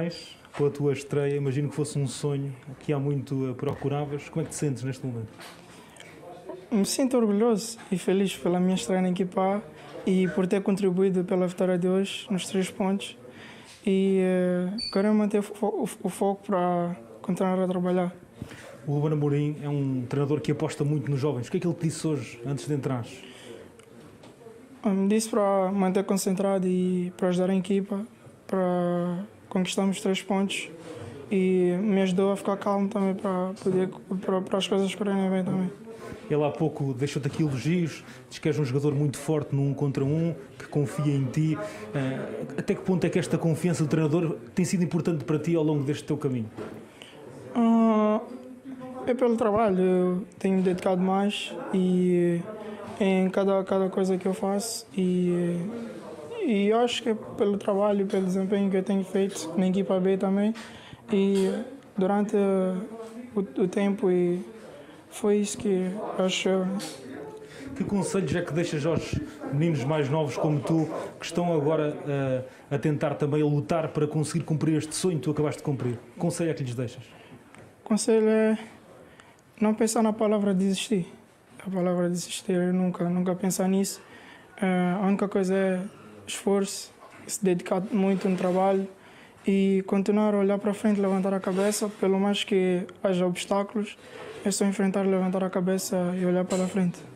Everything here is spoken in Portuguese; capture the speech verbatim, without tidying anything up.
parabéns pela tua estreia. Imagino que fosse um sonho que há muito procuravas. Como é que te sentes neste momento? Me sinto orgulhoso e feliz pela minha estreia na equipa A e por ter contribuído pela vitória de hoje nos três pontos. E uh, quero manter o, fo o foco para continuar a trabalhar. O Ruben Amorim é um treinador que aposta muito nos jovens. O que é que ele te disse hoje, antes de entrar? Me disse para manter concentrado e para ajudar a equipa, para conquistarmos três pontos. E me ajudou a ficar calmo também para, poder, para, para as coisas correrem bem também. Ele há pouco deixou-te aqui elogios, diz que és um jogador muito forte no um contra um, que confia em ti. Até que ponto é que esta confiança do treinador tem sido importante para ti ao longo deste teu caminho? Uh, é pelo trabalho, eu tenho me dedicado mais e em cada, cada coisa que eu faço e, e eu acho que é pelo trabalho, pelo desempenho que eu tenho feito na equipa B também e durante o, o tempo e foi isso que acho. Que conselhos é que deixas aos meninos mais novos como tu, que estão agora a, a tentar também a lutar para conseguir cumprir este sonho que tu acabaste de cumprir? Que conselho é que lhes deixas? O conselho é não pensar na palavra desistir. A palavra desistir, eu nunca, nunca pensar nisso. Uh, a única coisa é esforço, se dedicar muito no trabalho e continuar a olhar para frente, levantar a cabeça, pelo mais que haja obstáculos, é só enfrentar, levantar a cabeça e olhar para frente.